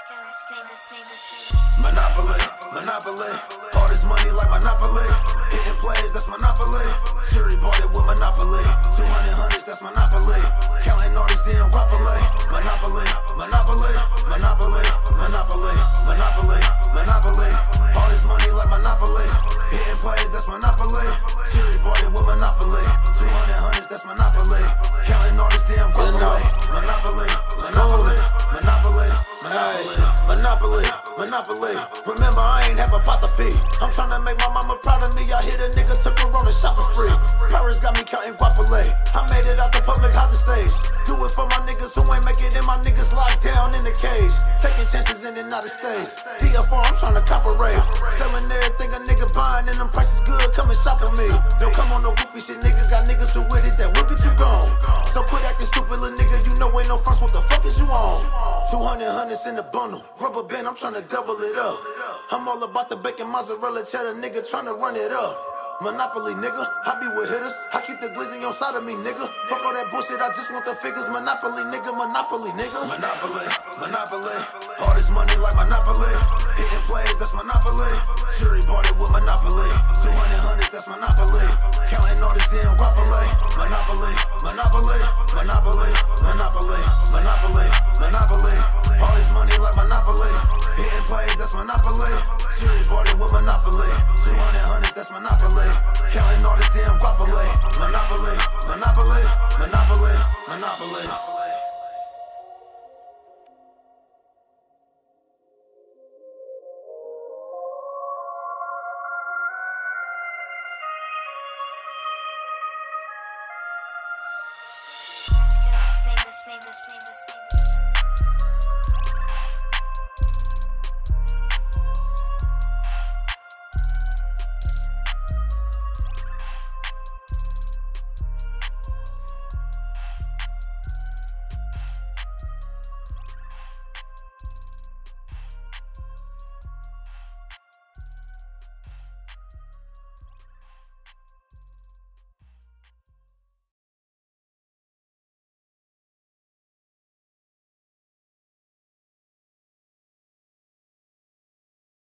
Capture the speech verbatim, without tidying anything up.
Monopoly, Monopoly, all this money like Monopoly. Hitting plays, that's Monopoly. Shuri bought it with Monopoly. two hundred hundreds, that's Monopoly. Counting all this damn guapole. Monopoly, Monopoly, Monopoly, Monopoly, Monopoly, Monopoly. All this money like Monopoly. Hitting plays, that's Monopoly. Shuri bought it with Monopoly. two hundred hundreds, that's Monopoly. Counting all this damn guapole. Monopoly, Monopoly, Monopoly, Monopoly, Monopoly, Monopoly. Remember, I ain't have a pot to pee. I'm tryna make my mama proud of me. I hit a nigga, took her on a shopping spree. Paris got me counting guapole. I made it out the public housing stage. Do it for my niggas who ain't make it, and my niggas locked down in the cage. Taking chances in and out of stage. D F four, I'm tryna cop a rave. Selling everything a nigga buying, and them prices good. Come and shop with me. Don't come on no goofy shit, niggas. Got niggas who with it that will get you gone. So quit acting stupid, little nigga. You know ain't no fronts. What the fuck is you on? two hundred hundreds in the bundle. Rubber band, I'm tryna double it up. I'm all about the bacon, mozzarella, cheddar, nigga, tryna run it up. Monopoly, nigga, I be with hitters. I keep the glizzy on side of me, nigga. Fuck all that bullshit, I just want the figures. Monopoly, nigga, Monopoly, nigga. Monopoly, Monopoly, all this money like Monopoly. Hitting plays, that's Monopoly. Shuri bought it with Monopoly. two hundred hundreds, that's Monopoly. Counting all this damn guapole. Monopoly, Monopoly, Monopoly, Monopoly, Monopoly, Monopoly. All this money like Monopoly. Hitting plays, that's Monopoly. Shuri bought it with Monopoly. two hundred hundreds, that's Monopoly. Counting all this damn guapole. Monopoly, Monopoly, Monopoly, Monopoly. Let's go, let's make this, make this, make this, make this.